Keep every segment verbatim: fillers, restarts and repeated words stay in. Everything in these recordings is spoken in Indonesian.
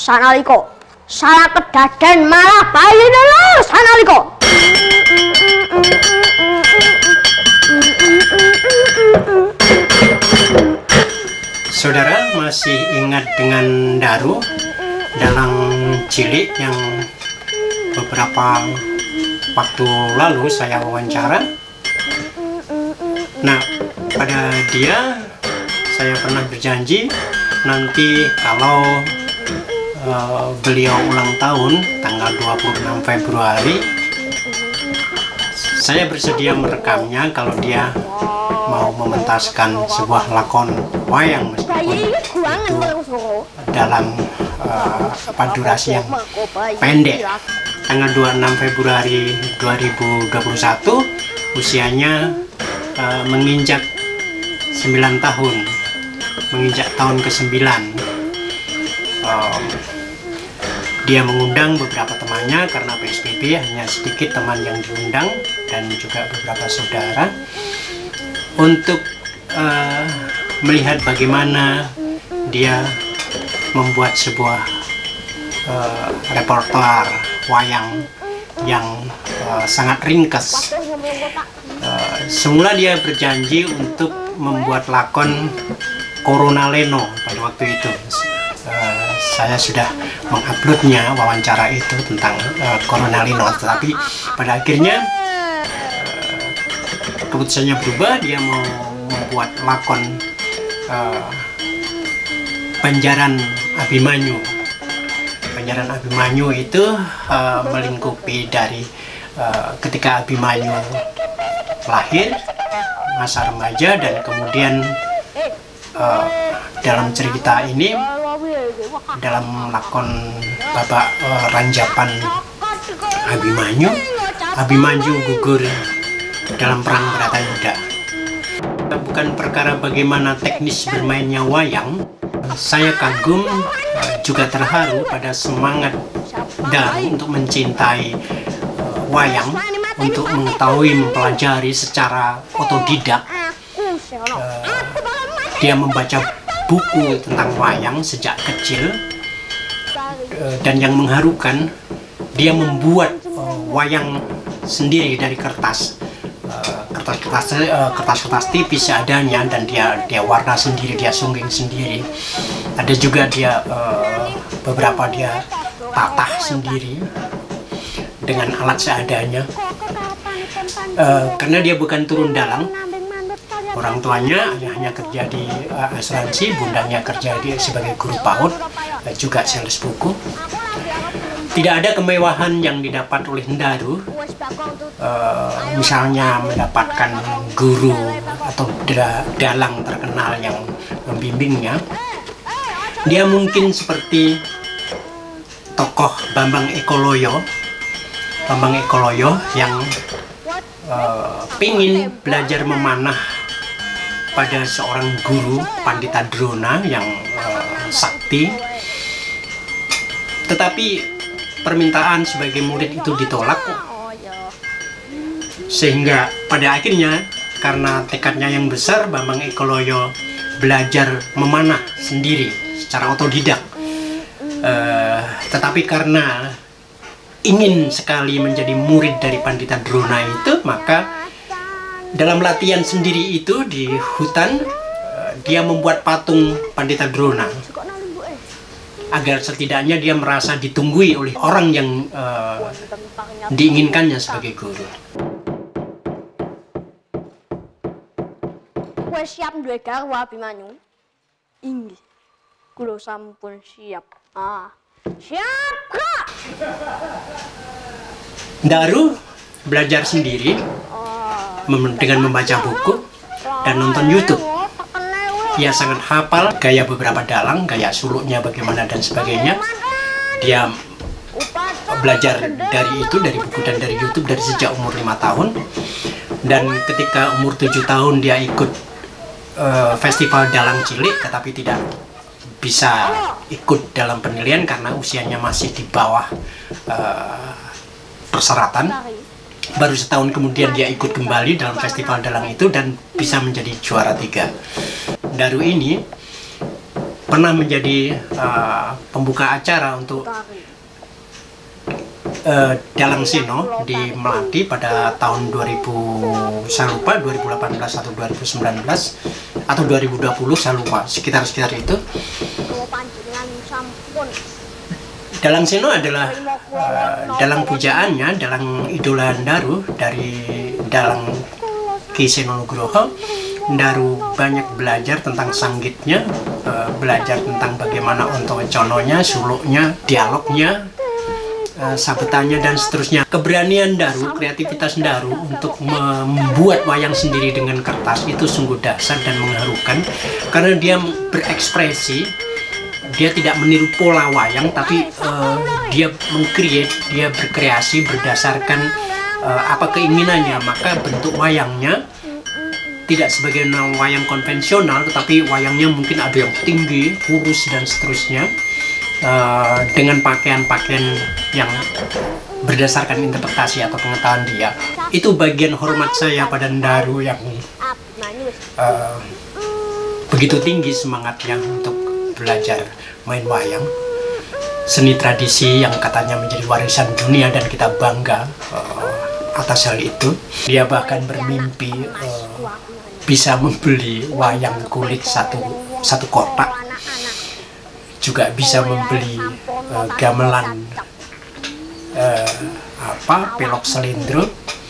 Sanaliko salah kedaden malah bayi dulu sanaliko. Saudara masih ingat dengan Daru, dalang cilik yang beberapa waktu lalu saya wawancara? Nah, pada dia saya pernah berjanji nanti kalau uh, beliau ulang tahun tanggal dua puluh enam Februari, saya bersedia merekamnya kalau dia mau mementaskan sebuah lakon wayang meskipun itu dalam uh, apa, durasi yang pendek. Tanggal dua puluh enam Februari dua ribu dua puluh satu usianya uh, menginjak sembilan tahun, menginjak tahun ke sembilan. Um, dia mengundang beberapa temannya karena P S B B hanya sedikit teman yang diundang dan juga beberapa saudara untuk uh, melihat bagaimana dia membuat sebuah uh, repertoar wayang yang uh, sangat ringkas. Uh, semula dia berjanji untuk membuat lakon Corona Leno pada waktu itu. Uh, saya sudah menguploadnya wawancara itu tentang uh, Corona Leno, tetapi pada akhirnya uh, keputusannya berubah. Dia mau membuat lakon uh, Banjaran Abimanyu. Banjaran Abimanyu itu uh, melingkupi dari uh, ketika Abimanyu lahir, masa remaja, dan kemudian uh, dalam cerita ini, dalam lakon Babak uh, Ranjapan Abimanyu, Abimanyu gugur dalam perang Bratayuda. Bukan perkara bagaimana teknis bermainnya wayang, saya kagum uh, juga terharu pada semangat Daru untuk mencintai uh, wayang, untuk mengetahui, mempelajari secara otodidak. Uh, dia membaca buku tentang wayang sejak kecil, uh, dan yang mengharukan, dia membuat uh, wayang sendiri dari kertas. kertas-kertas uh, kertas-kertas tipis seadanya, dan dia dia warna sendiri, dia sungging sendiri. Ada juga dia uh, beberapa dia tatah sendiri dengan alat seadanya. Uh, karena dia bukan turun dalang, orang tuanya ayahnya kerja di uh, asuransi, bundanya kerja di sebagai guru PAUD, uh, juga sales buku. Tidak ada kemewahan yang didapat oleh Daru, uh, misalnya mendapatkan guru atau dalang terkenal yang membimbingnya. Dia mungkin seperti tokoh Bambang Ekoloyo, Bambang Ekoloyo yang uh, pingin belajar memanah pada seorang guru Pandita Drona yang uh, sakti, tetapi permintaan sebagai murid itu ditolak, sehingga pada akhirnya karena tekadnya yang besar, Bambang Ekoloyo belajar memanah sendiri secara otodidak. Uh, tetapi karena ingin sekali menjadi murid dari Pandita Drona itu, maka dalam latihan sendiri itu di hutan, uh, dia membuat patung Pandita Drona agar setidaknya dia merasa ditunggui oleh orang yang uh, diinginkannya sebagai guru. Kowe siap duwe garwa Abimanyu? Inggih. Kula sampun siap. Ah, siap, Kak. Daru belajar sendiri mem dengan membaca buku dan nonton YouTube. Dia sangat hafal gaya beberapa dalang, gaya suluknya bagaimana dan sebagainya. Dia belajar dari itu, dari buku dan dari YouTube dari sejak umur lima tahun. Dan ketika umur tujuh tahun dia ikut uh, festival dalang cilik, tetapi tidak bisa ikut dalam penilaian karena usianya masih di bawah uh, persyaratan. Baru setahun kemudian dia ikut kembali dalam festival dalang itu dan bisa menjadi juara tiga. Daru ini pernah menjadi uh, pembuka acara untuk uh, Dalang Seno di Melati pada tahun dua ribu, saya lupa dua ribu delapan belas atau dua ribu sembilan belas atau dua ribu dua puluh, saya lupa, sekitar-sekitar itu. Dalang Seno adalah uh, dalang pujaannya, dalang idola Ndaru dari Dalang Ki Seno Nugroho. Ndaru banyak belajar tentang sanggitnya, uh, belajar tentang bagaimana ontowecononya, suluknya, dialognya, uh, sabetannya, dan seterusnya. Keberanian Ndaru, kreativitas Ndaru untuk membuat wayang sendiri dengan kertas itu sungguh dahsyat dan mengharukan, karena dia berekspresi, dia tidak meniru pola wayang, tapi uh, dia mengcreate, dia berkreasi berdasarkan uh, apa keinginannya. Maka bentuk wayangnya tidak sebagai wayang konvensional, tetapi wayangnya mungkin ada yang tinggi, kurus, dan seterusnya, uh, dengan pakaian-pakaian yang berdasarkan interpretasi atau pengetahuan dia. Itu bagian hormat saya pada Ndaru yang uh, begitu tinggi semangatnya untuk belajar main wayang, seni tradisi yang katanya menjadi warisan dunia dan kita bangga uh, atas hal itu. Dia bahkan bermimpi uh, bisa membeli wayang kulit satu satu kotak, juga bisa membeli uh, gamelan uh, apa pelok selindro.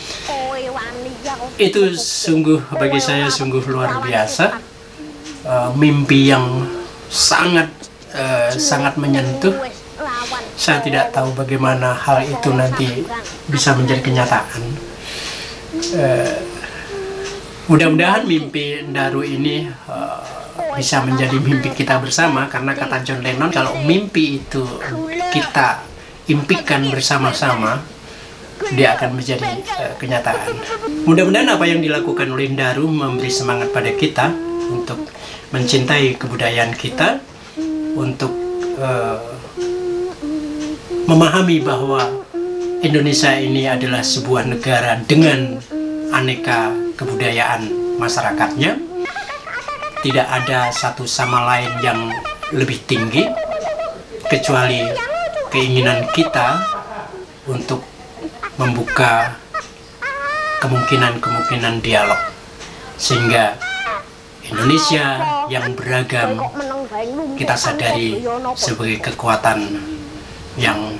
Itu sungguh bagi saya sungguh luar biasa, uh, mimpi yang sangat uh, sangat menyentuh. Saya tidak tahu bagaimana hal itu nanti bisa menjadi kenyataan. Uh, Mudah-mudahan mimpi Ndaru ini uh, bisa menjadi mimpi kita bersama, karena kata John Lennon, kalau mimpi itu kita impikan bersama-sama, dia akan menjadi uh, kenyataan. Mudah-mudahan apa yang dilakukan oleh Ndaru memberi semangat pada kita untuk mencintai kebudayaan kita, untuk uh, memahami bahwa Indonesia ini adalah sebuah negara dengan aneka kebudayaan masyarakatnya. Tidak ada satu sama lain yang lebih tinggi kecuali keinginan kita untuk membuka kemungkinan-kemungkinan dialog, sehingga Indonesia yang beragam kita sadari sebagai kekuatan yang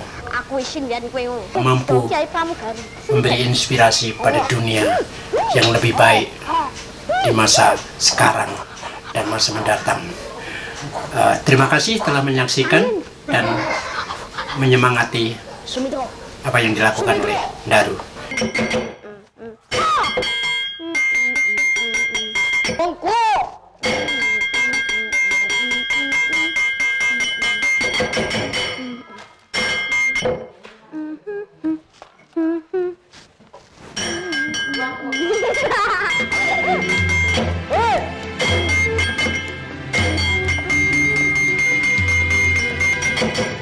mampu memberi inspirasi pada dunia yang lebih baik di masa sekarang dan masa mendatang. Uh, terima kasih telah menyaksikan dan menyemangati apa yang dilakukan oleh Ndaru. Hey!